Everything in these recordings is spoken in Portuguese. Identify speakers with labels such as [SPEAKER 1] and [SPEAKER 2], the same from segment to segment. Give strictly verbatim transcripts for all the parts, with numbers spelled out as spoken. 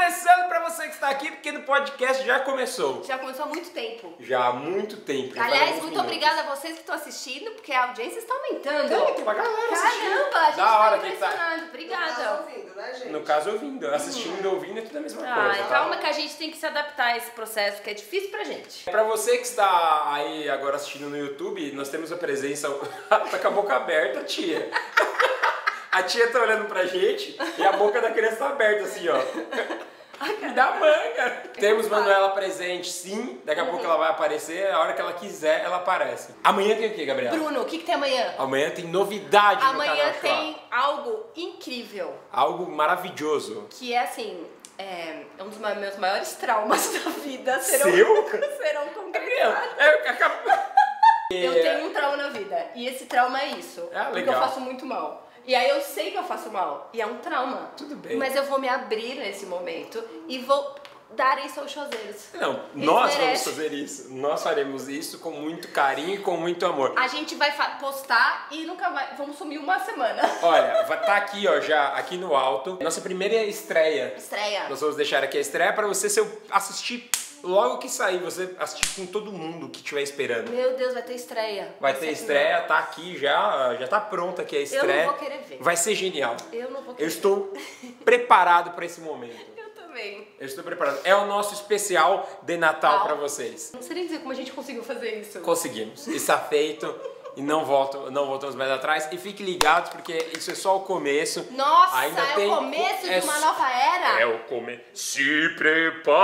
[SPEAKER 1] começando pra você que está aqui, porque no podcast já começou.
[SPEAKER 2] Já começou há muito tempo.
[SPEAKER 1] Já há muito tempo.
[SPEAKER 2] Aliás, muito minutos. obrigada a vocês que estão assistindo, porque a audiência está aumentando.
[SPEAKER 1] Tem, tem uma galera assistindo.
[SPEAKER 2] Caramba, a gente
[SPEAKER 1] da hora
[SPEAKER 2] tá impressionado. Tá... Obrigada.
[SPEAKER 3] No caso, ouvindo, né, gente?
[SPEAKER 1] No caso, ouvindo. Assistindo, hum. ouvindo é tudo a mesma
[SPEAKER 2] ah,
[SPEAKER 1] coisa.
[SPEAKER 2] Então, calma, tá? Que a gente tem que se adaptar a esse processo, que é difícil pra gente.
[SPEAKER 1] Pra você que está aí agora assistindo no YouTube, nós temos a presença... tá com a boca aberta, tia. A tia tá olhando pra gente e a boca da criança tá aberta assim, ó. Me dá manga. Temos Manuela presente, sim. Daqui a uhum. pouco ela vai aparecer. A hora que ela quiser, ela aparece. Amanhã tem o que, Gabriela?
[SPEAKER 2] Bruno, o que, que tem amanhã?
[SPEAKER 1] Amanhã tem novidade no canal.
[SPEAKER 2] Amanhã tem algo incrível.
[SPEAKER 1] Algo maravilhoso.
[SPEAKER 2] Que é assim... É um dos meus maiores traumas da vida. Serão,
[SPEAKER 1] Seu?
[SPEAKER 2] serão concretizados.
[SPEAKER 1] Eu acabo...
[SPEAKER 2] Eu tenho um trauma na vida. E esse trauma é isso.
[SPEAKER 1] Ah,
[SPEAKER 2] porque eu faço muito mal. E aí eu sei que eu faço mal. E é um trauma.
[SPEAKER 1] Tudo bem.
[SPEAKER 2] Mas eu vou me abrir nesse momento e vou dar isso aos showzeiros.
[SPEAKER 1] Não,
[SPEAKER 2] Eles
[SPEAKER 1] nós
[SPEAKER 2] merecem.
[SPEAKER 1] vamos fazer isso. Nós faremos isso com muito carinho e com muito amor.
[SPEAKER 2] A gente vai postar e nunca vai... Vamos sumir uma semana.
[SPEAKER 1] Olha, vai estar aqui, ó, já aqui no alto. Nossa primeira estreia.
[SPEAKER 2] Estreia.
[SPEAKER 1] Nós vamos deixar aqui a estreia para você se eu assistir... Logo que sair, você assistir com todo mundo que estiver esperando.
[SPEAKER 2] Meu Deus, vai ter estreia.
[SPEAKER 1] Vai ter estreia, tá aqui já, já tá pronta aqui a estreia.
[SPEAKER 2] Eu não vou querer ver.
[SPEAKER 1] Vai ser genial.
[SPEAKER 2] Eu não vou querer
[SPEAKER 1] Eu estou preparado para esse momento.
[SPEAKER 2] Eu também.
[SPEAKER 1] Eu estou preparado. É o nosso especial de Natal para vocês.
[SPEAKER 2] Não sei nem dizer como a gente conseguiu fazer isso.
[SPEAKER 1] Conseguimos. Está feito. E não, volto, não voltamos mais atrás. E fiquem ligados, porque isso é só o começo.
[SPEAKER 2] Nossa,
[SPEAKER 1] Ainda
[SPEAKER 2] é
[SPEAKER 1] tem,
[SPEAKER 2] o começo
[SPEAKER 1] é,
[SPEAKER 2] de uma nova era.
[SPEAKER 1] É o começo. Se preparem.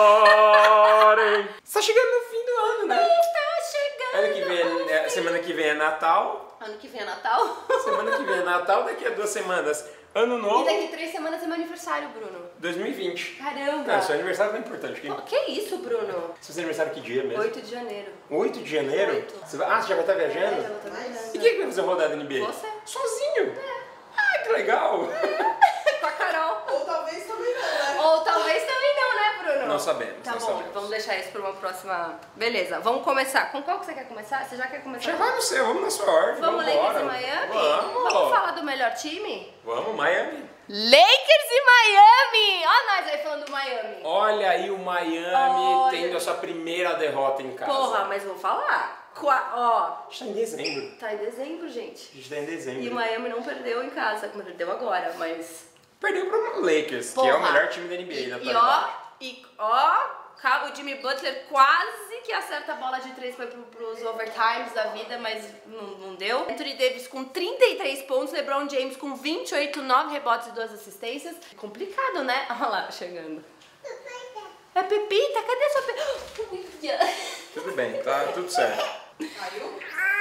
[SPEAKER 1] Está chegando no fim do ano, né?
[SPEAKER 2] Está chegando.
[SPEAKER 1] Ano que vem, é, semana que vem é Natal.
[SPEAKER 2] Ano que vem é Natal.
[SPEAKER 1] Semana que vem é Natal, daqui a duas semanas. Ano novo.
[SPEAKER 2] E daqui três semanas é meu aniversário, Bruno.
[SPEAKER 1] dois mil e vinte.
[SPEAKER 2] Caramba.
[SPEAKER 1] Não, seu aniversário não é importante. Que,
[SPEAKER 2] que isso, Bruno?
[SPEAKER 1] seu aniversário que dia mesmo?
[SPEAKER 2] oito de janeiro.
[SPEAKER 1] oito de janeiro?
[SPEAKER 2] oito.
[SPEAKER 1] Você vai, ah, você já vai estar viajando?
[SPEAKER 2] É, já vou estar viajando.
[SPEAKER 1] E quem vai fazer rodada N B A?
[SPEAKER 2] Você.
[SPEAKER 1] Sozinho?
[SPEAKER 2] É.
[SPEAKER 1] Ah, que legal.
[SPEAKER 2] É. Com a Carol.
[SPEAKER 3] Ou talvez também não, né?
[SPEAKER 2] Ou talvez também não, né, Bruno?
[SPEAKER 1] Não sabemos,
[SPEAKER 2] Tá
[SPEAKER 1] não
[SPEAKER 2] bom,
[SPEAKER 1] sabemos.
[SPEAKER 2] vamos deixar isso para uma próxima... Beleza, vamos começar. Com qual que você quer começar? Você já quer começar?
[SPEAKER 1] Já vai no seu, vamos na sua ordem.
[SPEAKER 2] Vamos
[SPEAKER 1] Vamos
[SPEAKER 2] Lakers
[SPEAKER 1] embora.
[SPEAKER 2] e Miami?
[SPEAKER 1] Vamos.
[SPEAKER 2] Vamos falar do melhor time?
[SPEAKER 1] Vamos, Miami.
[SPEAKER 2] Lakers e Miami! Ó nós aí falando do Miami.
[SPEAKER 1] Olha aí o Miami
[SPEAKER 2] Olha.
[SPEAKER 1] tendo a sua primeira derrota em casa.
[SPEAKER 2] Porra, mas vou falar. Qua... Ó,
[SPEAKER 1] A gente tá em dezembro.
[SPEAKER 2] tá em dezembro, gente.
[SPEAKER 1] A gente tá em dezembro.
[SPEAKER 2] E o Miami não perdeu em casa, como perdeu agora, mas...
[SPEAKER 1] Perdeu pro Lakers,
[SPEAKER 2] Porra.
[SPEAKER 1] que é o melhor time da N B A.
[SPEAKER 2] E,
[SPEAKER 1] na
[SPEAKER 2] e ó, e ó... O Jimmy Butler quase que acerta a bola de três para os overtimes da vida, mas não, não deu. Anthony Davis com trinta e três pontos, LeBron James com vinte e oito, nove rebotes e duas assistências. Complicado, né? Olha lá, chegando. É Pepita, cadê sua Pepita?
[SPEAKER 1] Tudo bem, tá tudo certo.
[SPEAKER 3] Caiu?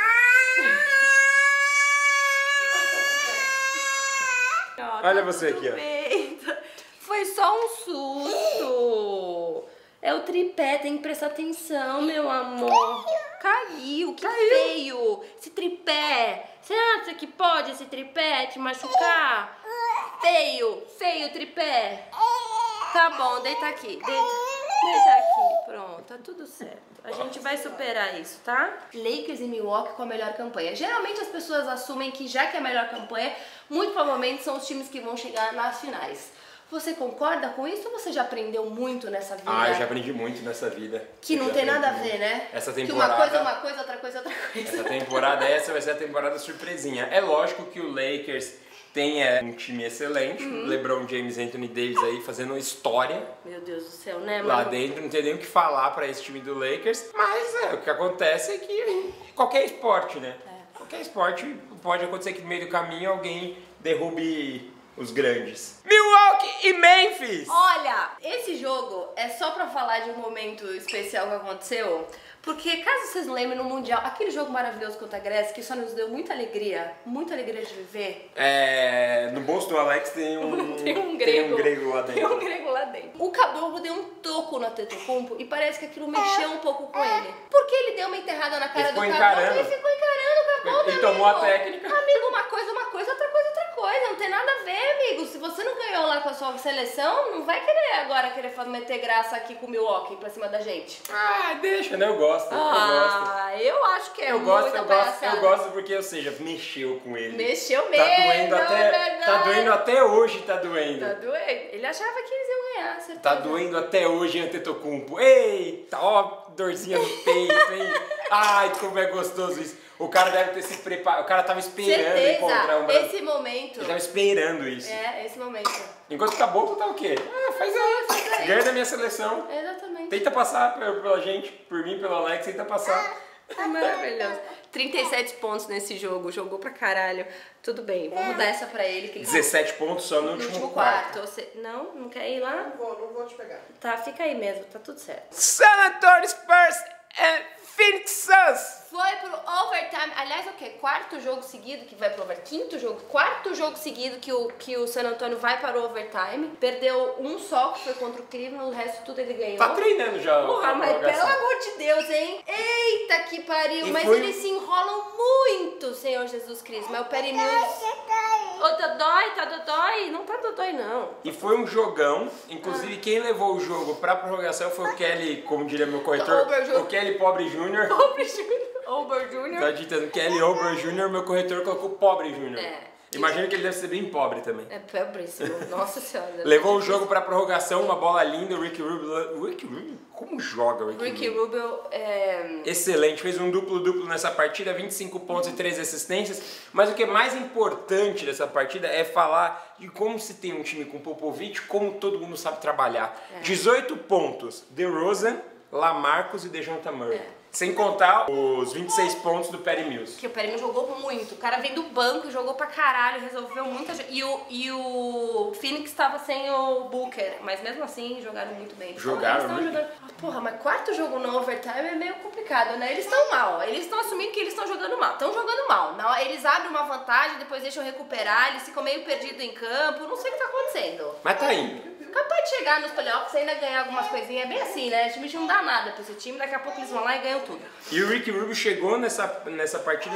[SPEAKER 1] Olha você aqui, ó.
[SPEAKER 2] Bem. Foi só um susto. É o tripé, tem que prestar atenção, meu amor. Caiu, que Caiu. feio. Esse tripé. Você acha que pode esse tripé te machucar? Feio, feio o tripé. Tá bom, deita aqui. Deita, deita aqui. Pronto, tá tudo certo. A gente vai superar isso, tá? Lakers e Milwaukee com a melhor campanha. Geralmente as pessoas assumem que já que é a melhor campanha, muito provavelmente são os times que vão chegar nas finais. Você concorda com isso ou você já aprendeu muito nessa vida?
[SPEAKER 1] Ah, eu já aprendi muito nessa vida.
[SPEAKER 2] Que
[SPEAKER 1] eu
[SPEAKER 2] não tem nada a ver, né?
[SPEAKER 1] Essa temporada...
[SPEAKER 2] Que uma coisa é uma coisa, outra coisa é outra coisa.
[SPEAKER 1] Essa temporada, essa vai ser a temporada surpresinha. É lógico que o Lakers tem é, um time excelente. Uhum. LeBron James e Anthony Davis aí fazendo história.
[SPEAKER 2] Meu Deus do céu, né,
[SPEAKER 1] lá
[SPEAKER 2] mano?
[SPEAKER 1] dentro, não tem nem o que falar pra esse time do Lakers. Mas é, o que acontece é que em qualquer esporte, né? É. Qualquer esporte pode acontecer que no meio do caminho alguém derrube... os grandes. Milwaukee e Memphis!
[SPEAKER 2] Olha, esse jogo é só pra falar de um momento especial que aconteceu, porque caso vocês não lembrem, no Mundial, aquele jogo maravilhoso contra a Grécia, que só nos deu muita alegria, muita alegria de viver.
[SPEAKER 1] É, no bolso do Alex tem um,
[SPEAKER 2] tem um grego,
[SPEAKER 1] tem um grego lá dentro.
[SPEAKER 2] Tem um grego lá dentro. O Caboclo deu um toco no Antetokounmpo e parece que aquilo mexeu um pouco com ele. Porque ele deu uma enterrada na cara
[SPEAKER 1] Ele
[SPEAKER 2] do
[SPEAKER 1] ficou
[SPEAKER 2] Caboclo
[SPEAKER 1] encarando.
[SPEAKER 2] e ficou encarando o Caboclo.
[SPEAKER 1] Ele tomou a técnica.
[SPEAKER 2] Amigo, uma coisa, uma coisa, outra coisa, outra coisa. coisa, não tem nada a ver, amigo. Se você não ganhou lá com a sua seleção, não vai querer agora querer meter graça aqui com o Milwaukee pra cima da gente.
[SPEAKER 1] Ah, deixa, né? Eu gosto, eu gosto.
[SPEAKER 2] Ah, eu acho que é
[SPEAKER 1] Eu
[SPEAKER 2] muita
[SPEAKER 1] gosto, eu gosto,
[SPEAKER 2] palhaçada.
[SPEAKER 1] eu gosto porque, ou seja, mexeu com ele.
[SPEAKER 2] Mexeu
[SPEAKER 1] Tá
[SPEAKER 2] mesmo,
[SPEAKER 1] doendo
[SPEAKER 2] é
[SPEAKER 1] até,
[SPEAKER 2] verdade.
[SPEAKER 1] tá doendo até hoje, tá doendo.
[SPEAKER 2] Tá doendo. Ele achava que eles iam ganhar, certeza.
[SPEAKER 1] Tá doendo até hoje, Antetokounmpo. Eita, ó, dorzinha no peito, hein? Ai, como é gostoso isso. O cara deve ter se preparado, o cara tava esperando encontrar um
[SPEAKER 2] Certeza,
[SPEAKER 1] branco.
[SPEAKER 2] esse momento.
[SPEAKER 1] Ele tava esperando isso.
[SPEAKER 2] É, esse momento.
[SPEAKER 1] Enquanto tá bom, tu tá o quê? Ah, faz aí,
[SPEAKER 2] Faz aí.
[SPEAKER 1] ganha da minha seleção.
[SPEAKER 2] Exatamente.
[SPEAKER 1] Tenta passar por- pela gente, por mim, pelo Alex, tenta passar.
[SPEAKER 2] É maravilhoso. trinta e sete pontos nesse jogo, jogou pra caralho. Tudo bem, vamos dar essa pra ele. Que ele
[SPEAKER 1] dezessete pontos só no,
[SPEAKER 2] no
[SPEAKER 1] último,
[SPEAKER 2] último
[SPEAKER 1] quarto.
[SPEAKER 2] quarto. Você... Não? Não quer ir lá?
[SPEAKER 3] Não vou, não vou te pegar.
[SPEAKER 2] Tá, fica aí mesmo, tá tudo certo.
[SPEAKER 1] San Antonio Spurs and Phoenix Suns.
[SPEAKER 2] Foi pro overtime. Aliás, é o quê? Quarto jogo seguido que vai pro overtime. Quinto jogo. Quarto jogo seguido que o, que o San Antonio vai para o overtime. Perdeu um só, que foi contra o Cleveland. O resto tudo ele ganhou.
[SPEAKER 1] Tá treinando já.
[SPEAKER 2] Porra,
[SPEAKER 1] a
[SPEAKER 2] mas
[SPEAKER 1] prorrogação.
[SPEAKER 2] pelo amor de Deus, hein? Eita que pariu.
[SPEAKER 1] E
[SPEAKER 2] mas
[SPEAKER 1] foi-
[SPEAKER 2] eles se enrolam muito, Senhor Jesus Cristo. Mas o Perry Mills... Ô, Dodói, tá Dodói? Não tá Dodói, não.
[SPEAKER 1] E foi um jogão. Inclusive, quem levou o jogo pra prorrogação foi o Kelly, como diria meu corretor,
[SPEAKER 2] Ober Júnior.
[SPEAKER 1] o Kelly Pobre Júnior.
[SPEAKER 2] Pobre Júnior. Ober Júnior.
[SPEAKER 1] Tá ditando Kelly Ober Júnior, meu corretor colocou Pobre Júnior.
[SPEAKER 2] É.
[SPEAKER 1] Imagino que ele deve ser bem pobre também.
[SPEAKER 2] É pobríssimo. Nossa senhora.
[SPEAKER 1] Levou o jogo pra prorrogação, uma bola linda, o Ricky Rubio... Ricky Rubio? Como joga o Ricky,
[SPEAKER 2] Ricky
[SPEAKER 1] Rubio?
[SPEAKER 2] Rubio é...
[SPEAKER 1] Excelente, fez um duplo-duplo nessa partida, vinte e cinco pontos e treze assistências. Mas o que é mais importante dessa partida é falar de como se tem um time com Popovich, como todo mundo sabe trabalhar.
[SPEAKER 2] É.
[SPEAKER 1] dezoito pontos, DeRozan, Lamarcus e DeJounte Murray.
[SPEAKER 2] É.
[SPEAKER 1] Sem contar os vinte e seis pontos do Perry Mills.
[SPEAKER 2] Que o Perry Mills jogou muito. O cara veio do banco, jogou pra caralho, resolveu muita... jo- E o, e o Phoenix tava sem o Booker, mas mesmo assim jogaram muito bem. Então,
[SPEAKER 1] Jogaram
[SPEAKER 2] eles tavam
[SPEAKER 1] muito.
[SPEAKER 2] jogando... Ah, porra, mas quarto jogo no overtime é meio complicado, né? Eles estão mal. Eles estão assumindo que eles estão jogando mal. Estão jogando mal. Na hora- Eles abrem uma vantagem, depois deixam recuperar, eles ficam meio perdidos em campo. Não sei o que tá acontecendo.
[SPEAKER 1] Mas tá indo.
[SPEAKER 2] Capaz de chegar nos playoffs e ainda ganhar algumas coisinhas. É bem assim, né? O time não dá nada pra esse time, daqui a pouco eles vão lá e ganham tudo.
[SPEAKER 1] E o Ricky Rubio chegou nessa, nessa partida,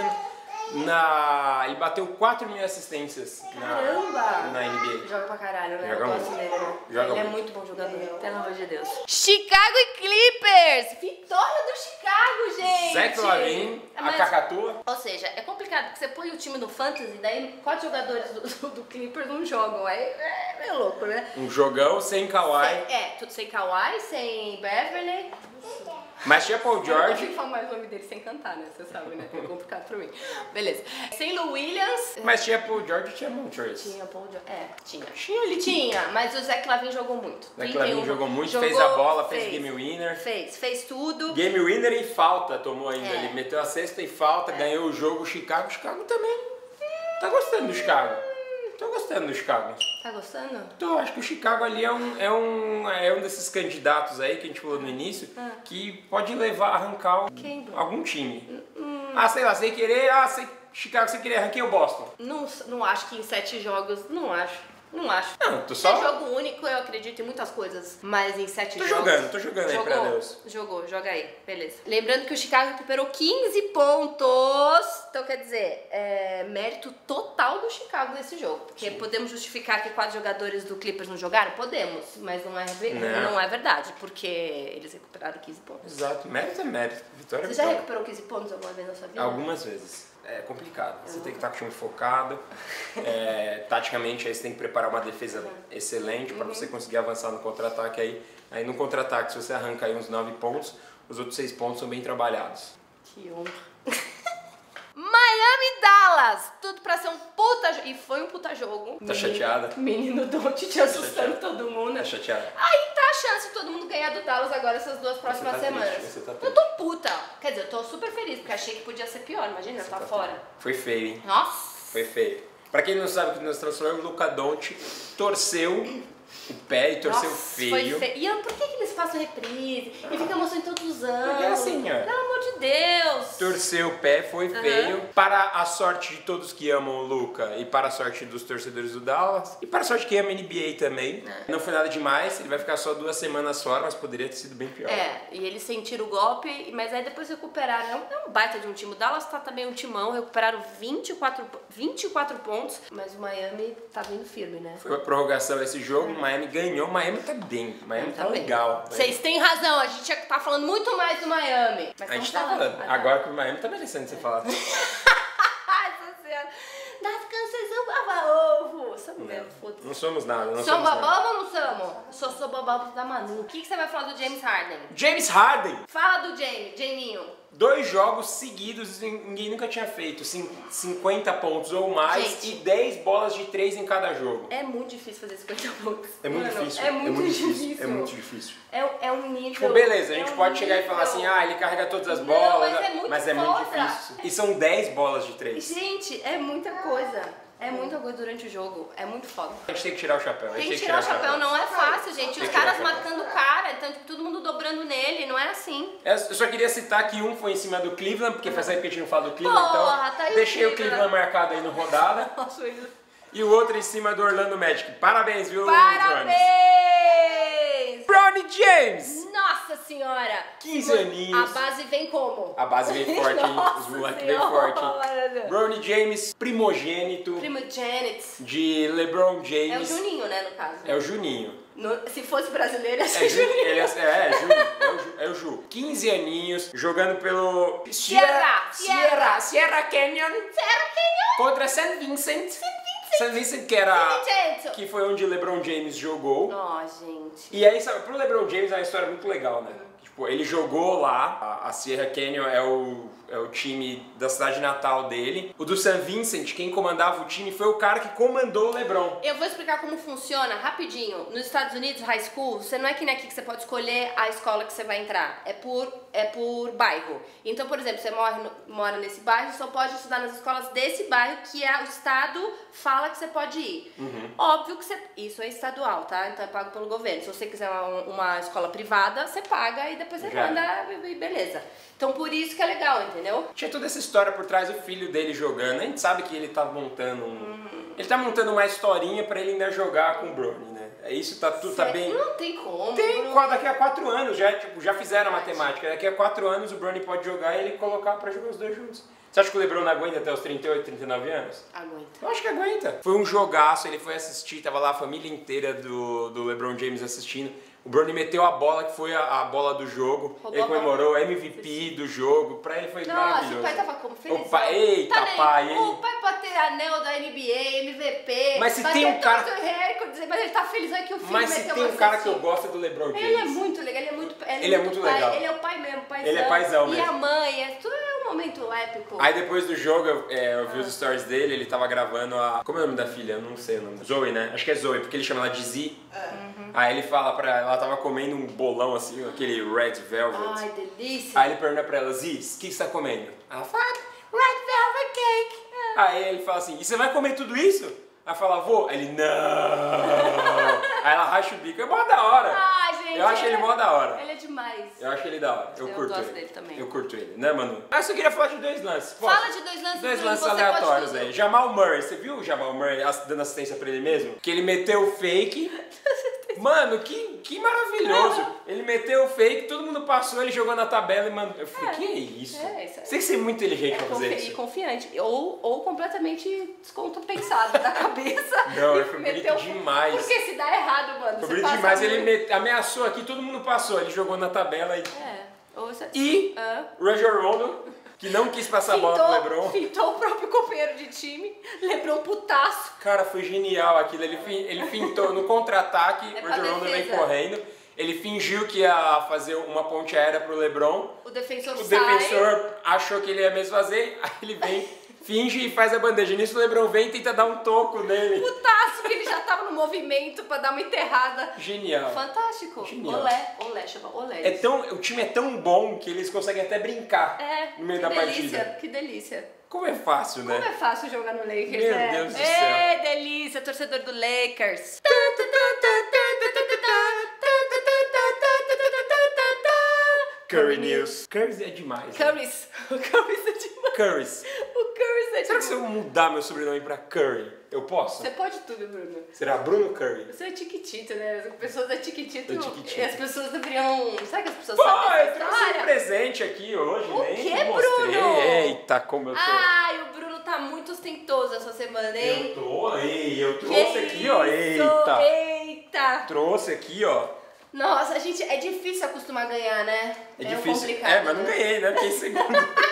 [SPEAKER 1] na, ele bateu quatro mil assistências na,
[SPEAKER 2] Caramba!
[SPEAKER 1] na N B A.
[SPEAKER 2] Joga pra caralho, né?
[SPEAKER 1] Joga
[SPEAKER 2] Eu gosto
[SPEAKER 1] muito.
[SPEAKER 2] dele, né?
[SPEAKER 1] Joga
[SPEAKER 2] Ele é
[SPEAKER 1] muito.
[SPEAKER 2] muito bom jogador, pelo amor de Deus. Chicago e Clippers! Vitória do Chicago, gente!
[SPEAKER 1] Zach Lavine,
[SPEAKER 2] É,
[SPEAKER 1] a
[SPEAKER 2] mas-
[SPEAKER 1] cacatua.
[SPEAKER 2] Ou seja, é complicado, porque você põe o time no Fantasy, daí quatro jogadores do, do, do Clippers não jogam. Aí é meio louco, né?
[SPEAKER 1] Um jogão sem Kawhi.
[SPEAKER 2] Sem- é, tudo sem Kawhi, sem Beverly.
[SPEAKER 1] Mas tinha Paul
[SPEAKER 2] Eu não
[SPEAKER 1] George.
[SPEAKER 2] consigo falar mais o nome dele sem cantar, né? Você sabe, né? É complicado pra mim. Beleza. Sem Lou Williams.
[SPEAKER 1] Mas tinha Paul George e tinha Montrezl.
[SPEAKER 2] Tinha Paul George. É, tinha.
[SPEAKER 1] Tinha ali.
[SPEAKER 2] Tinha, mas o Zach Lavine jogou muito.
[SPEAKER 1] Zach
[SPEAKER 2] trinta e um.
[SPEAKER 1] Lavine jogou muito,
[SPEAKER 2] Jogou,
[SPEAKER 1] fez a bola, fez, game winner.
[SPEAKER 2] Fez, fez tudo.
[SPEAKER 1] Game winner e falta tomou ainda.
[SPEAKER 2] É.
[SPEAKER 1] Ele meteu a cesta e falta, ganhou o jogo. O Chicago, o Chicago também. Tá gostando do Chicago. Tô gostando do Chicago.
[SPEAKER 2] Tá gostando?
[SPEAKER 1] Então, acho que o Chicago ali é um, é um, é um desses candidatos aí que a gente falou no início,
[SPEAKER 2] Ah.
[SPEAKER 1] que pode levar a arrancar um-
[SPEAKER 2] Quem?
[SPEAKER 1] algum time.
[SPEAKER 2] Hum.
[SPEAKER 1] Ah, sei lá, sem querer, ah, sei, Chicago sem querer, arranquei o Boston.
[SPEAKER 2] Não, não acho que em sete jogos. Não acho. Não acho.
[SPEAKER 1] Não, tô
[SPEAKER 2] É
[SPEAKER 1] só...
[SPEAKER 2] jogo único, eu acredito em muitas coisas. Mas em sete
[SPEAKER 1] Tô
[SPEAKER 2] jogos.
[SPEAKER 1] jogando, tô jogando aí,
[SPEAKER 2] jogou,
[SPEAKER 1] pra Deus.
[SPEAKER 2] Jogou, joga aí. Beleza. Lembrando que o Chicago recuperou quinze pontos. Então, quer dizer, é mérito total do Chicago nesse jogo. Porque podemos justificar que quatro jogadores do Clippers não jogaram? Podemos. Mas não é, ve-
[SPEAKER 1] Não.
[SPEAKER 2] não é verdade. Porque eles recuperaram quinze pontos.
[SPEAKER 1] Exato, mérito é mérito, vitória é
[SPEAKER 2] Você já
[SPEAKER 1] vitória.
[SPEAKER 2] recuperou quinze pontos alguma vez na sua vida?
[SPEAKER 1] Algumas vezes. É complicado. Você tem que estar com o time focado. É, taticamente, aí você tem que preparar uma defesa excelente para você conseguir avançar no contra-ataque. Aí, aí no contra-ataque, se você arranca aí uns nove pontos, os outros seis pontos são bem trabalhados.
[SPEAKER 2] Que honra. Miami e Dallas, tudo pra ser um puta jogo. E foi um puta jogo.
[SPEAKER 1] Tá chateada?
[SPEAKER 2] Menino Don't te assustando
[SPEAKER 1] chateada.
[SPEAKER 2] todo mundo.
[SPEAKER 1] Tá chateado?
[SPEAKER 2] Aí tá a chance de todo mundo ganhar do Dallas agora essas duas próximas
[SPEAKER 1] tá
[SPEAKER 2] semanas.
[SPEAKER 1] triste, você tá
[SPEAKER 2] eu
[SPEAKER 1] triste.
[SPEAKER 2] tô puta. Quer dizer, eu tô super feliz, porque achei que podia ser pior. Imagina, eu tá fora.
[SPEAKER 1] Foi feio, hein?
[SPEAKER 2] Nossa.
[SPEAKER 1] Foi feio. Pra quem não sabe o que nós transformamos, o Luka Doncic torceu o pé e torceu
[SPEAKER 2] Nossa,
[SPEAKER 1] feio.
[SPEAKER 2] Foi feio. E por que, que eles passam reprise e ficam mostrando todos os anos?
[SPEAKER 1] Porque é assim, ó.
[SPEAKER 2] Pelo amor de Deus.
[SPEAKER 1] Torceu o pé, foi
[SPEAKER 2] Uhum.
[SPEAKER 1] feio. Para a sorte de todos que amam o Luka e para a sorte dos torcedores do Dallas e para a sorte de quem ama a N B A também.
[SPEAKER 2] É.
[SPEAKER 1] Não foi nada demais, ele vai ficar só duas semanas fora, mas poderia ter sido bem pior.
[SPEAKER 2] É, e eles sentiram o golpe, mas aí depois recuperaram. É um, é um baita de um time. O Dallas tá também um timão, recuperaram vinte e quatro, vinte e quatro pontos, mas o Miami tá vindo firme, né?
[SPEAKER 1] Foi uma prorrogação esse jogo, o Miami ganhou, o Miami tá bem, o Miami tá,
[SPEAKER 2] bem.
[SPEAKER 1] legal.
[SPEAKER 2] Vocês têm razão, a gente tá falando muito mais do Miami. Mas
[SPEAKER 1] A gente
[SPEAKER 2] estamos
[SPEAKER 1] tá falando,
[SPEAKER 2] Ah,
[SPEAKER 1] agora que o Miami tá merecendo ser falado.
[SPEAKER 2] Ai, essa cena. Das canções eu baba ovo. Somos mesmo, foda-se.
[SPEAKER 1] Não somos nada, não
[SPEAKER 2] Somos
[SPEAKER 1] somos nada.
[SPEAKER 2] bababa ou não somos? Sou, sou bababa da Manu. O que, que você vai falar do James Harden?
[SPEAKER 1] James Harden,
[SPEAKER 2] Fala do James, Jaminho.
[SPEAKER 1] dois jogos seguidos, ninguém nunca tinha feito, cin- cinquenta pontos ou mais
[SPEAKER 2] Gente.
[SPEAKER 1] e dez bolas de três em cada jogo.
[SPEAKER 2] É muito difícil fazer cinquenta pontos.
[SPEAKER 1] É muito
[SPEAKER 2] Mano,
[SPEAKER 1] difícil.
[SPEAKER 2] É muito, difícil.
[SPEAKER 1] É muito difícil.
[SPEAKER 2] É, é um nível.
[SPEAKER 1] Tipo, beleza, a gente
[SPEAKER 2] é um
[SPEAKER 1] pode chegar e falar
[SPEAKER 2] nível.
[SPEAKER 1] assim, ah, ele carrega todas as
[SPEAKER 2] Não,
[SPEAKER 1] bolas,
[SPEAKER 2] mas é muito
[SPEAKER 1] mas é muito
[SPEAKER 2] foda.
[SPEAKER 1] difícil. E são dez bolas de três.
[SPEAKER 2] Gente, é muita coisa. É muita coisa durante o jogo. É muito foda.
[SPEAKER 1] A gente tem que tirar o chapéu. a gente
[SPEAKER 2] Tem que tirar o chapéu, não é fácil, gente.
[SPEAKER 1] Tem
[SPEAKER 2] Os
[SPEAKER 1] que tirar
[SPEAKER 2] caras
[SPEAKER 1] o chapéu.
[SPEAKER 2] marcando o cara, tanto que todo mundo dobrando nele, não é assim.
[SPEAKER 1] Eu só queria citar que um foi em cima do Cleveland, porque faz tempo que a gente não fala do Cleveland,
[SPEAKER 2] Porra,
[SPEAKER 1] então
[SPEAKER 2] tá aí
[SPEAKER 1] deixei
[SPEAKER 2] o
[SPEAKER 1] o
[SPEAKER 2] Cleveland.
[SPEAKER 1] Cleveland marcado aí no rodada.
[SPEAKER 2] Nossa, isso.
[SPEAKER 1] E o outro em cima do Orlando Magic. Parabéns, viu, Jones?
[SPEAKER 2] Parabéns!
[SPEAKER 1] Bronny James!
[SPEAKER 2] Nossa senhora!
[SPEAKER 1] quinze aninhos.
[SPEAKER 2] A base vem como?
[SPEAKER 1] A base vem forte, hein? Os
[SPEAKER 2] Nossa
[SPEAKER 1] moleques vem
[SPEAKER 2] Senhora.
[SPEAKER 1] forte, hein? Bronny James, primogênito
[SPEAKER 2] Primo Janet.
[SPEAKER 1] de LeBron
[SPEAKER 2] É o
[SPEAKER 1] James.
[SPEAKER 2] Juninho, né, no caso.
[SPEAKER 1] É o Juninho.
[SPEAKER 2] No- se fosse brasileiro, ia
[SPEAKER 1] É,
[SPEAKER 2] ser
[SPEAKER 1] Ju,
[SPEAKER 2] Juninho.
[SPEAKER 1] ele é, é, é, Ju, é, o Ju, é o Ju. quinze aninhos, jogando pelo
[SPEAKER 2] Sierra,
[SPEAKER 1] Sierra, Sierra Canyon
[SPEAKER 2] Será que
[SPEAKER 1] contra Saint Vincent. Saint Vincent, que era.
[SPEAKER 2] Vincent.
[SPEAKER 1] Que foi onde LeBron James jogou.
[SPEAKER 2] Ó, gente.
[SPEAKER 1] E aí, sabe, pro LeBron James é uma história muito legal, né? Tipo, ele jogou lá, a, a Sierra Canyon é o, é o time da cidade natal dele. O do Saint Vincent, quem comandava o time foi o cara que comandou o LeBron.
[SPEAKER 2] Eu vou explicar como funciona rapidinho. Nos Estados Unidos, high school, você não é que nem aqui que você pode escolher a escola que você vai entrar. É por, é por bairro. Então, por exemplo, você mora, no- mora nesse bairro, só pode estudar nas escolas desse bairro que é, o estado fala que você pode ir. Óbvio que você... Isso é estadual, tá? Então é pago pelo governo. Se você quiser uma, uma escola privada, você paga e depois você
[SPEAKER 1] Já.
[SPEAKER 2] manda e beleza. Então por isso que é legal, entendeu?
[SPEAKER 1] Tinha toda essa história por trás do filho dele jogando. A gente sabe que ele tá montando um... Ele tá montando uma historinha pra ele ainda jogar com o Bronny, né? É isso, tá tudo tá
[SPEAKER 2] Cê-
[SPEAKER 1] bem...
[SPEAKER 2] Não tem como.
[SPEAKER 1] Tem,
[SPEAKER 2] Bruno.
[SPEAKER 1] qua- daqui a quatro anos, já, tipo, já fizeram a
[SPEAKER 2] Verdade.
[SPEAKER 1] matemática. Daqui a quatro anos o Bronny pode jogar e ele colocar pra jogar os dois juntos. Você acha que o LeBron não aguenta até os trinta e oito, trinta e nove anos?
[SPEAKER 2] Aguenta.
[SPEAKER 1] Eu acho que aguenta. Foi um jogaço, ele foi assistir, tava lá a família inteira do, do LeBron James assistindo. O Bronny meteu a bola, que foi a, a bola do jogo.
[SPEAKER 2] Roubou
[SPEAKER 1] ele
[SPEAKER 2] a bola.
[SPEAKER 1] comemorou M V P do jogo. Pra ele foi
[SPEAKER 2] Nossa,
[SPEAKER 1] maravilhoso.
[SPEAKER 2] o pai tava como? Feliz.
[SPEAKER 1] O pai- eita,
[SPEAKER 2] nem-
[SPEAKER 1] pai, hein?
[SPEAKER 2] O pai pode ter anel da N B A, M V P.
[SPEAKER 1] Mas se
[SPEAKER 2] vai
[SPEAKER 1] tem
[SPEAKER 2] ter
[SPEAKER 1] um cara-
[SPEAKER 2] todos os recordes, mas ele tá feliz aí que o filho
[SPEAKER 1] Mas se
[SPEAKER 2] meteu
[SPEAKER 1] tem
[SPEAKER 2] uma
[SPEAKER 1] um cara que eu
[SPEAKER 2] cestinha.
[SPEAKER 1] gosto é do LeBron James.
[SPEAKER 2] Ele é muito legal, ele é muito, ele
[SPEAKER 1] Ele é
[SPEAKER 2] é
[SPEAKER 1] muito
[SPEAKER 2] pai,
[SPEAKER 1] legal.
[SPEAKER 2] Ele é o pai mesmo, paizão.
[SPEAKER 1] Ele é paizão
[SPEAKER 2] E
[SPEAKER 1] mesmo.
[SPEAKER 2] a mãe, é, tudo é um momento épico.
[SPEAKER 1] Aí depois do jogo, eu, é, eu vi os stories dele, ele tava gravando a... Como é o nome da filha? Eu não sei o nome. Zoe, né? Acho que é Zoe, porque ele chama ela de Z. Aí ele fala pra ela, ela tava comendo um bolão assim, aquele red velvet.
[SPEAKER 2] Ai, delícia.
[SPEAKER 1] Aí ele pergunta pra ela, Ziz, o que você tá comendo? Ela fala, red velvet cake. Aí ele fala assim, e você vai comer tudo isso? Aí fala, vou. Aí ele, não. Aí ela racha o bico, é mó da hora.
[SPEAKER 2] Ah, gente.
[SPEAKER 1] Eu acho ele mó da hora.
[SPEAKER 2] Ele é demais.
[SPEAKER 1] Eu acho ele da hora. Eu,
[SPEAKER 2] Eu
[SPEAKER 1] curto
[SPEAKER 2] gosto
[SPEAKER 1] ele.
[SPEAKER 2] dele também.
[SPEAKER 1] Eu curto ele, né, Manu? Ah, eu só queria falar de dois lances. Posso?
[SPEAKER 2] Fala de dois lances,
[SPEAKER 1] Dois
[SPEAKER 2] Bruno,
[SPEAKER 1] lances
[SPEAKER 2] você pode
[SPEAKER 1] aleatórios
[SPEAKER 2] tudo.
[SPEAKER 1] aí. Jamal Murray, você viu o Jamal Murray ass- dando assistência pra ele mesmo? Que ele meteu o fake. Mano, que, que maravilhoso. Ele meteu o fake, todo mundo passou, ele jogou na tabela e mandou. Eu falei, que é isso?
[SPEAKER 2] É, isso aí.
[SPEAKER 1] Você tem que ser muito inteligente pra fazer
[SPEAKER 2] Confi- e
[SPEAKER 1] isso.
[SPEAKER 2] confiante. Ou, ou completamente descompensado da cabeça.
[SPEAKER 1] Não,
[SPEAKER 2] e
[SPEAKER 1] ele foi bonito
[SPEAKER 2] meteu-
[SPEAKER 1] demais.
[SPEAKER 2] Porque se dá errado, mano.
[SPEAKER 1] Foi
[SPEAKER 2] você
[SPEAKER 1] bonito
[SPEAKER 2] passa
[SPEAKER 1] demais, ele
[SPEAKER 2] muito.
[SPEAKER 1] met- ameaçou aqui, todo mundo passou, ele jogou na tabela e.
[SPEAKER 2] É. Ou você...
[SPEAKER 1] E
[SPEAKER 2] Ah.
[SPEAKER 1] Rajon Rondo, que não quis passar a bola pro LeBron.
[SPEAKER 2] Fintou o próprio companheiro de time. LeBron putaço.
[SPEAKER 1] Cara, foi genial aquilo. Ele, fin- ele fintou no contra-ataque,
[SPEAKER 2] É
[SPEAKER 1] o
[SPEAKER 2] pra
[SPEAKER 1] Rajon Rondo vem
[SPEAKER 2] defesa.
[SPEAKER 1] correndo. Ele fingiu que ia fazer uma ponte aérea pro LeBron.
[SPEAKER 2] O defensor
[SPEAKER 1] O
[SPEAKER 2] sai.
[SPEAKER 1] defensor achou que ele ia mesmo fazer, aí ele vem, finge e faz a bandeja. Nisso o LeBron vem e tenta dar um toco nele.
[SPEAKER 2] Putaço, que ele já tava no movimento pra dar uma enterrada.
[SPEAKER 1] Genial.
[SPEAKER 2] Fantástico.
[SPEAKER 1] Genial.
[SPEAKER 2] Olé, olé, chama olé.
[SPEAKER 1] É tão, o time é tão bom que eles conseguem até brincar
[SPEAKER 2] É,
[SPEAKER 1] no meio
[SPEAKER 2] que
[SPEAKER 1] da
[SPEAKER 2] delícia,
[SPEAKER 1] partida.
[SPEAKER 2] que delícia.
[SPEAKER 1] Como é fácil, né?
[SPEAKER 2] Como é fácil jogar no Lakers,
[SPEAKER 1] Meu
[SPEAKER 2] né?
[SPEAKER 1] Deus do
[SPEAKER 2] Ê,
[SPEAKER 1] céu.
[SPEAKER 2] delícia, torcedor do Lakers.
[SPEAKER 1] Curry News. Currys é demais. Né?
[SPEAKER 2] Currys. O Currys é demais.
[SPEAKER 1] Currys.
[SPEAKER 2] O Currys é demais.
[SPEAKER 1] Será que se eu mudar meu sobrenome pra Curry, eu posso?
[SPEAKER 2] Você pode tudo, Bruno.
[SPEAKER 1] Será Bruno Curry?
[SPEAKER 2] Você é tiquitito, né? As pessoas da tiquitito.
[SPEAKER 1] É tiquitito.
[SPEAKER 2] E as pessoas deveriam... Será que as pessoas
[SPEAKER 1] Pô,
[SPEAKER 2] sabem
[SPEAKER 1] eu
[SPEAKER 2] essa
[SPEAKER 1] trouxe um
[SPEAKER 2] história?
[SPEAKER 1] presente aqui hoje,
[SPEAKER 2] O
[SPEAKER 1] nem
[SPEAKER 2] quê,
[SPEAKER 1] te mostrei.
[SPEAKER 2] Bruno?
[SPEAKER 1] Eita, como eu tô.
[SPEAKER 2] Ai, o Bruno tá muito ostentoso essa semana, hein?
[SPEAKER 1] Eu tô, ei, eu
[SPEAKER 2] Que
[SPEAKER 1] trouxe aqui, ó,
[SPEAKER 2] isso?
[SPEAKER 1] eita.
[SPEAKER 2] Eita!
[SPEAKER 1] Trouxe aqui, ó.
[SPEAKER 2] Nossa, a gente, é difícil acostumar a ganhar, né?
[SPEAKER 1] É,
[SPEAKER 2] um
[SPEAKER 1] difícil.
[SPEAKER 2] complicado,
[SPEAKER 1] É, mas não
[SPEAKER 2] né?
[SPEAKER 1] ganhei, né? Fiquei em segundo.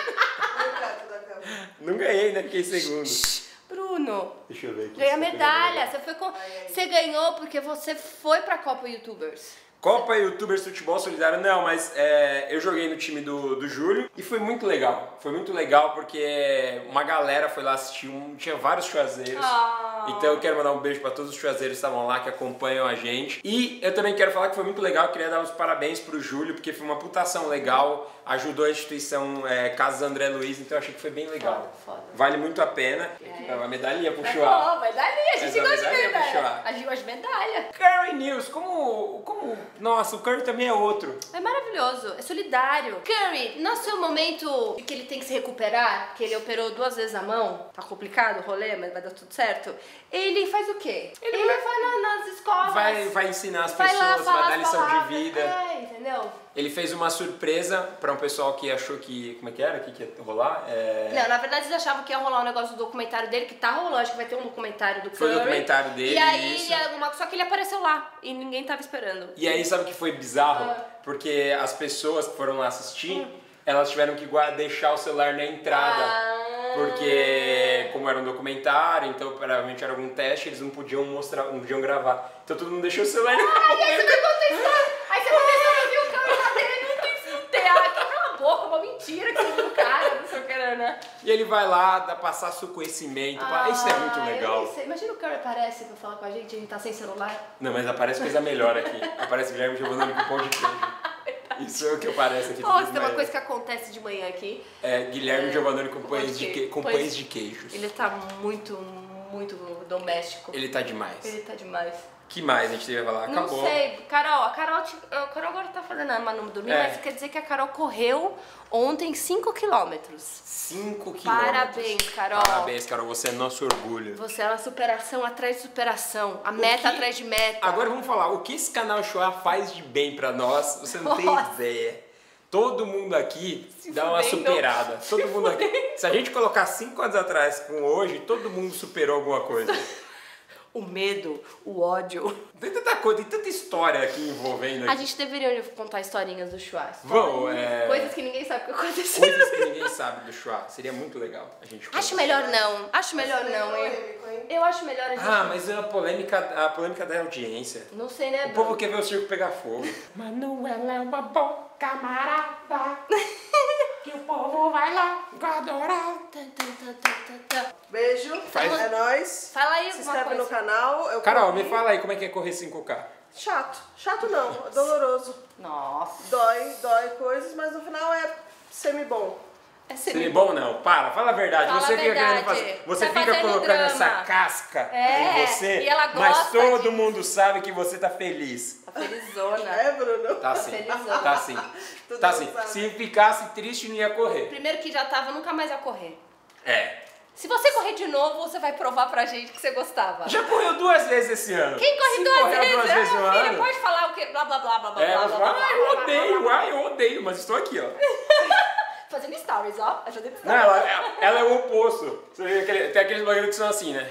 [SPEAKER 3] Perto da câmera.
[SPEAKER 1] Não ganhei, né? Fiquei em segundo.
[SPEAKER 2] Bruno,
[SPEAKER 1] Deixa eu ver aqui.
[SPEAKER 2] ganha
[SPEAKER 1] se tá
[SPEAKER 2] medalha.
[SPEAKER 1] pegando.
[SPEAKER 2] Você, foi com...
[SPEAKER 3] Ai, ai.
[SPEAKER 2] Você ganhou porque você foi pra Copa Youtubers.
[SPEAKER 1] Copa Youtubers Futebol Solidário, não, mas é, eu joguei no time do, do Júlio e foi muito legal. Foi muito legal porque uma galera foi lá assistir, um, tinha vários chuazeiros.
[SPEAKER 2] Ah.
[SPEAKER 1] Então eu quero mandar um beijo pra todos os chuazeiros que estavam lá, que acompanham a gente. E eu também quero falar que foi muito legal, eu queria dar os parabéns pro Júlio, porque foi uma putação legal, ajudou a instituição é, Casas André Luiz, então eu achei que foi bem legal.
[SPEAKER 2] Foda, foda.
[SPEAKER 1] Vale muito a pena.
[SPEAKER 2] É.
[SPEAKER 1] É uma medalhinha pro
[SPEAKER 2] Mas,
[SPEAKER 1] Chua.
[SPEAKER 2] pô, medalha, a gente
[SPEAKER 1] Essa
[SPEAKER 2] gosta de
[SPEAKER 1] medalha é pra
[SPEAKER 2] medalha.
[SPEAKER 1] chorar.
[SPEAKER 2] A gente gosta de medalha.
[SPEAKER 1] Curry News, como, como... Nossa, o Curry também é outro.
[SPEAKER 2] É maravilhoso, é solidário. Curry, no seu momento que ele tem que se recuperar, que ele operou duas vezes a mão, tá complicado o rolê, mas vai dar tudo certo. Ele faz o quê?
[SPEAKER 1] Ele
[SPEAKER 2] Ele,
[SPEAKER 1] vai-
[SPEAKER 2] vai, na- nas escolas.
[SPEAKER 1] Vai, vai ensinar as
[SPEAKER 2] vai
[SPEAKER 1] pessoas,
[SPEAKER 2] lá
[SPEAKER 1] vai
[SPEAKER 2] falar
[SPEAKER 1] dar
[SPEAKER 2] as
[SPEAKER 1] lição de
[SPEAKER 2] palavras.
[SPEAKER 1] vida.
[SPEAKER 2] É, entendeu?
[SPEAKER 1] Ele fez uma surpresa pra um pessoal que achou que... Como é que era? O que, que ia rolar? É...
[SPEAKER 2] Não, na verdade eles achavam que ia rolar um negócio do documentário dele, que tá rolando, acho que vai ter um documentário do
[SPEAKER 1] Foi o
[SPEAKER 2] Curry.
[SPEAKER 1] documentário dele,
[SPEAKER 2] E aí,
[SPEAKER 1] isso.
[SPEAKER 2] alguma- só que ele apareceu lá e ninguém tava esperando.
[SPEAKER 1] E aí, sabe o que foi bizarro?
[SPEAKER 2] Ah.
[SPEAKER 1] Porque as pessoas que foram lá assistir, elas tiveram que guarda- deixar o celular na entrada.
[SPEAKER 2] Ah.
[SPEAKER 1] Porque, como era um documentário, então provavelmente era algum teste, eles não podiam mostrar, não podiam gravar. Então todo mundo deixou o celular na
[SPEAKER 2] Ai, aí você vai contestar! Aí você contestou, eu vi o Curry lá dele, não tem que se enterrar. Cala a boca, uma mentira que você viu o cara, não sei o que, né?
[SPEAKER 1] E ele vai lá, dá, passar seu conhecimento. Isso é muito
[SPEAKER 2] Ah, eu
[SPEAKER 1] legal.
[SPEAKER 2] nem sei. Imagina o Curry aparece pra falar com a gente, a gente tá sem celular.
[SPEAKER 1] Não, mas aparece coisa melhor aqui. Aparece Guilherme Giovanni com pão de queijo. Isso é o que aparece aqui.
[SPEAKER 2] Nossa,
[SPEAKER 1] tudo
[SPEAKER 2] tem uma
[SPEAKER 1] mais.
[SPEAKER 2] coisa que acontece de manhã aqui.
[SPEAKER 1] É, Guilherme
[SPEAKER 2] É,
[SPEAKER 1] Giovanni com
[SPEAKER 2] com
[SPEAKER 1] pães
[SPEAKER 2] pão de
[SPEAKER 1] de, que...
[SPEAKER 2] queijo.
[SPEAKER 1] com
[SPEAKER 2] Pães-
[SPEAKER 1] pães de queijos.
[SPEAKER 2] Ele tá muito, muito doméstico.
[SPEAKER 1] Ele tá demais.
[SPEAKER 2] Ele tá demais.
[SPEAKER 1] Que mais a gente teve que falar? Acabou.
[SPEAKER 2] Não sei, Carol, a Carol, te- a Carol agora tá fazendo a Manu dormir,
[SPEAKER 1] É.
[SPEAKER 2] mas quer dizer que a Carol correu ontem cinco quilômetros.
[SPEAKER 1] cinco quilômetros.
[SPEAKER 2] Parabéns, Carol.
[SPEAKER 1] Parabéns, Carol. Você é nosso orgulho.
[SPEAKER 2] Você é uma superação atrás de superação, a meta
[SPEAKER 1] que-
[SPEAKER 2] atrás de meta.
[SPEAKER 1] Agora vamos falar. O que esse canal Chua faz de bem pra nós, você não tem
[SPEAKER 2] Nossa.
[SPEAKER 1] ideia. Todo mundo aqui
[SPEAKER 2] Se
[SPEAKER 1] dá uma
[SPEAKER 2] fudendo.
[SPEAKER 1] superada. Todo mundo aqui. Se a gente colocar cinco anos atrás com hoje, todo mundo superou alguma coisa.
[SPEAKER 2] O medo, o ódio.
[SPEAKER 1] Tem tanta coisa, tem tanta história aqui envolvendo
[SPEAKER 2] A
[SPEAKER 1] aqui.
[SPEAKER 2] gente deveria contar historinhas do Chua.
[SPEAKER 1] Vamos, é...
[SPEAKER 2] Coisas que ninguém sabe o que aconteceu.
[SPEAKER 1] Coisas que ninguém sabe do Chua. Seria muito legal a gente contar.
[SPEAKER 2] Acho melhor não, acho melhor não, hein?
[SPEAKER 3] Polêmico, hein?
[SPEAKER 2] Eu acho melhor a gente...
[SPEAKER 1] Ah, mas é a polêmica, a polêmica da audiência.
[SPEAKER 2] Não sei, né,
[SPEAKER 1] O
[SPEAKER 2] Bruno?
[SPEAKER 1] povo quer ver o circo pegar fogo. Manuela é uma boa camarada. Que o povo vai lá adorar.
[SPEAKER 2] Tan, tan, tan, tan, tan, tan.
[SPEAKER 3] Beijo.
[SPEAKER 1] Faz-
[SPEAKER 3] É nóis.
[SPEAKER 2] Fala aí
[SPEAKER 3] Se
[SPEAKER 2] alguma
[SPEAKER 3] inscreve
[SPEAKER 2] coisa.
[SPEAKER 3] no canal. Eu
[SPEAKER 1] Carol,
[SPEAKER 3] corri.
[SPEAKER 1] me fala aí como é que é correr cinco K.
[SPEAKER 3] Chato. Chato não. É doloroso.
[SPEAKER 2] Nossa.
[SPEAKER 3] Dói, dói coisas, mas no final é semi-bom.
[SPEAKER 2] É
[SPEAKER 1] Seria bom não? Para, fala a verdade.
[SPEAKER 2] Fala
[SPEAKER 1] você
[SPEAKER 2] a
[SPEAKER 1] fica
[SPEAKER 2] verdade.
[SPEAKER 1] querendo fazer. Você
[SPEAKER 2] Tá
[SPEAKER 1] fica
[SPEAKER 2] fazendo
[SPEAKER 1] colocando
[SPEAKER 2] drama.
[SPEAKER 1] essa casca
[SPEAKER 2] É,
[SPEAKER 1] em você,
[SPEAKER 2] e ela
[SPEAKER 1] mas
[SPEAKER 2] gosta
[SPEAKER 1] todo
[SPEAKER 2] disso.
[SPEAKER 1] mundo sabe que você tá feliz.
[SPEAKER 2] Tá felizona.
[SPEAKER 3] É, Bruno?
[SPEAKER 1] Tá assim.
[SPEAKER 2] Felizona.
[SPEAKER 1] Tá assim.
[SPEAKER 3] Todo
[SPEAKER 1] Tá
[SPEAKER 3] mundo
[SPEAKER 1] assim.
[SPEAKER 3] sabe.
[SPEAKER 1] Se ficasse triste, não ia correr.
[SPEAKER 2] Primeiro que já tava, nunca mais ia correr.
[SPEAKER 1] É.
[SPEAKER 2] Se você correr de novo, você vai provar pra gente que você gostava.
[SPEAKER 1] Já correu duas vezes esse ano.
[SPEAKER 2] Quem corre
[SPEAKER 1] Se
[SPEAKER 2] duas
[SPEAKER 1] correu
[SPEAKER 2] vezes?
[SPEAKER 1] duas
[SPEAKER 2] Ah,
[SPEAKER 1] vezes no
[SPEAKER 2] meu filho,
[SPEAKER 1] ano.
[SPEAKER 2] pode falar o quê? Blá, blá, blá, blá, blá,
[SPEAKER 1] É,
[SPEAKER 2] blá,
[SPEAKER 1] você
[SPEAKER 2] blá,
[SPEAKER 1] fala,
[SPEAKER 2] blá,
[SPEAKER 1] ah,
[SPEAKER 2] blá,
[SPEAKER 1] eu
[SPEAKER 2] blá, blá,
[SPEAKER 1] odeio,
[SPEAKER 2] blá,
[SPEAKER 1] ai, eu odeio, mas estou aqui, ó.
[SPEAKER 2] Fazendo stories, ó. Ajudando
[SPEAKER 1] Não,
[SPEAKER 2] stories.
[SPEAKER 1] ela, ela é o oposto. Você vê aquele, tem aqueles blogueiros que são assim, né?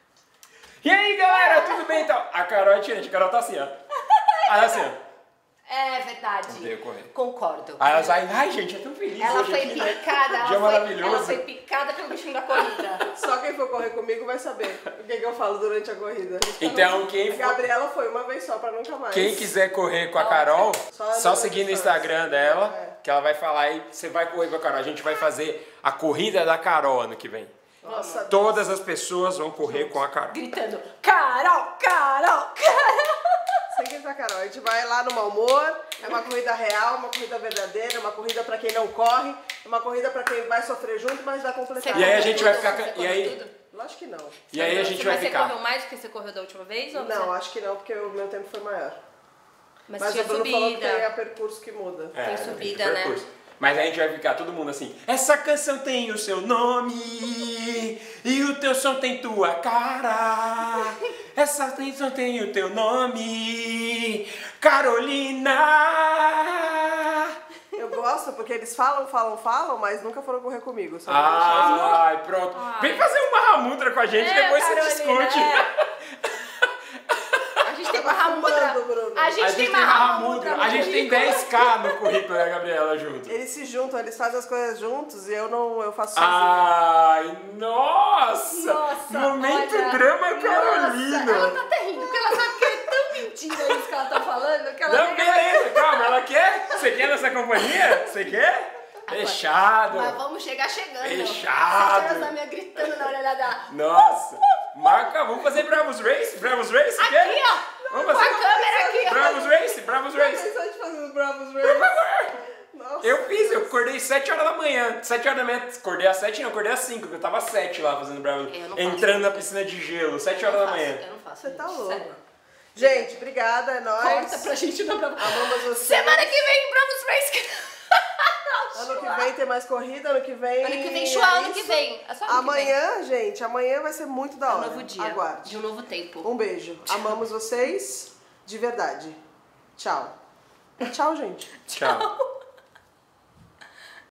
[SPEAKER 1] E aí, galera, tudo bem então? A Carol é diferente, a Carol tá assim, ó. Aí assim, ó.
[SPEAKER 2] É verdade.
[SPEAKER 1] Odeio correr.
[SPEAKER 2] Concordo.
[SPEAKER 1] Aí ela sai, ai gente, eu tô feliz
[SPEAKER 2] Ela
[SPEAKER 1] hoje
[SPEAKER 2] foi
[SPEAKER 1] aqui, né?
[SPEAKER 2] picada,
[SPEAKER 1] Dia
[SPEAKER 2] ela foi,
[SPEAKER 1] maravilhoso.
[SPEAKER 2] ela foi picada pelo bichinho da corrida.
[SPEAKER 3] Só quem for correr comigo vai saber o que, que eu falo durante a corrida.
[SPEAKER 1] Então, quem
[SPEAKER 3] A
[SPEAKER 1] for-
[SPEAKER 3] Gabriela foi uma vez só, pra nunca mais.
[SPEAKER 1] Quem quiser correr com a Carol,
[SPEAKER 3] Só
[SPEAKER 1] só
[SPEAKER 3] no
[SPEAKER 1] seguir no
[SPEAKER 3] Stories.
[SPEAKER 1] Instagram dela,
[SPEAKER 3] É.
[SPEAKER 1] que ela vai falar e você vai correr com a Carol. A gente vai fazer a corrida da Carol ano que vem.
[SPEAKER 3] Nossa,
[SPEAKER 1] Todas as pessoas vão correr com a Carol.
[SPEAKER 2] Gritando, Carol, Carol, Carol.
[SPEAKER 3] sem gritar, Carol. A gente vai lá no mau humor. É uma corrida real, uma corrida verdadeira, é uma corrida pra quem não corre, é uma corrida pra quem vai sofrer junto, mas vai completar.
[SPEAKER 1] E aí a gente vai
[SPEAKER 2] Tudo,
[SPEAKER 1] ficar-
[SPEAKER 2] você
[SPEAKER 1] e
[SPEAKER 2] correu
[SPEAKER 1] aí-
[SPEAKER 2] tudo?
[SPEAKER 3] Lógico que não.
[SPEAKER 1] E aí a gente
[SPEAKER 2] Você-
[SPEAKER 1] vai
[SPEAKER 2] mas
[SPEAKER 1] ficar.
[SPEAKER 2] Você correu mais do que você correu da última vez? Ou
[SPEAKER 3] Não,
[SPEAKER 2] você...
[SPEAKER 3] acho que não, porque o meu tempo foi maior.
[SPEAKER 2] Mas,
[SPEAKER 3] Mas
[SPEAKER 2] tinha
[SPEAKER 3] o Bruno falou que
[SPEAKER 2] subida.
[SPEAKER 3] tem a percurso que muda.
[SPEAKER 1] É,
[SPEAKER 2] Tem
[SPEAKER 1] tem
[SPEAKER 2] subida,
[SPEAKER 1] percurso.
[SPEAKER 2] né?
[SPEAKER 1] Mas a gente vai ficar todo mundo assim, essa canção tem o seu nome e o teu som tem tua cara. Essa canção tem o teu nome, Carolina.
[SPEAKER 3] Eu gosto porque eles falam, falam, falam, mas nunca foram correr comigo. Só
[SPEAKER 1] Ai, pronto.
[SPEAKER 2] Ai.
[SPEAKER 1] Vem fazer uma Mahamudra com a gente,
[SPEAKER 2] É,
[SPEAKER 1] depois
[SPEAKER 2] Carolina,
[SPEAKER 1] você discute.
[SPEAKER 2] é. A gente tem Mahamudra.
[SPEAKER 3] fumando, Bruno.
[SPEAKER 2] A gente,
[SPEAKER 1] A gente
[SPEAKER 2] tem
[SPEAKER 1] tem
[SPEAKER 2] Mahamudra.
[SPEAKER 1] Mahamudra, a gente tem dez K no currículo da Gabriela junto.
[SPEAKER 3] Eles se juntam, eles fazem as coisas juntos e eu não, eu faço sozinha.
[SPEAKER 1] Ai, nossa!
[SPEAKER 2] Nossa,
[SPEAKER 1] Momento
[SPEAKER 2] olha,
[SPEAKER 1] drama
[SPEAKER 2] nossa,
[SPEAKER 1] Carolina!
[SPEAKER 2] ela tá até rindo, porque ela sabe que é tão mentira isso que ela tá falando, que ela
[SPEAKER 1] Não,
[SPEAKER 2] nem-
[SPEAKER 1] beleza, calma, ela quer? Você quer nessa companhia? Você quer? Fechado!
[SPEAKER 2] Mas vamos chegar chegando.
[SPEAKER 1] Fechado.
[SPEAKER 2] Sete horas da manhã gritando na orelha da...
[SPEAKER 1] Nossa! Marca, vamos fazer Bravos Race? Bravos Race?
[SPEAKER 2] Aqui,
[SPEAKER 1] quer?
[SPEAKER 2] ó!
[SPEAKER 1] Vamos
[SPEAKER 2] Com a
[SPEAKER 1] fazer
[SPEAKER 2] câmera aqui, ó!
[SPEAKER 1] Bravos Race? Bravos Race!
[SPEAKER 3] Pensou de fazer os Bravos
[SPEAKER 1] Por
[SPEAKER 3] Race?
[SPEAKER 1] favor!
[SPEAKER 3] Nossa.
[SPEAKER 1] Eu fiz, eu acordei sete horas da manhã. sete horas da manhã, acordei às sete, não, acordei às cinco, porque eu tava às sete lá fazendo Bravos.
[SPEAKER 2] Eu não faço.
[SPEAKER 1] Entrando na piscina de gelo, sete
[SPEAKER 2] Eu
[SPEAKER 1] horas
[SPEAKER 2] não
[SPEAKER 1] da
[SPEAKER 2] faço,
[SPEAKER 1] manhã.
[SPEAKER 2] Eu não faço.
[SPEAKER 3] Você tá
[SPEAKER 2] gente,
[SPEAKER 3] louco.
[SPEAKER 2] sério.
[SPEAKER 3] Gente, obrigada, é nóis.
[SPEAKER 2] Corta pra gente não pra...
[SPEAKER 3] Amamos vocês.
[SPEAKER 2] Semana que vem, Bravos Race.
[SPEAKER 3] Ano que vem tem mais corrida, ano que vem...
[SPEAKER 2] Ano que vem,
[SPEAKER 3] é
[SPEAKER 2] Chua, ano
[SPEAKER 3] isso.
[SPEAKER 2] que vem. É só ano
[SPEAKER 3] Amanhã, gente, amanhã vai ser muito da
[SPEAKER 2] que vem. É um
[SPEAKER 3] hora.
[SPEAKER 2] novo dia.
[SPEAKER 3] Aguarde.
[SPEAKER 2] De um novo tempo.
[SPEAKER 3] Um beijo. Amamos vocês de verdade. Tchau. Tchau, gente.
[SPEAKER 1] Tchau.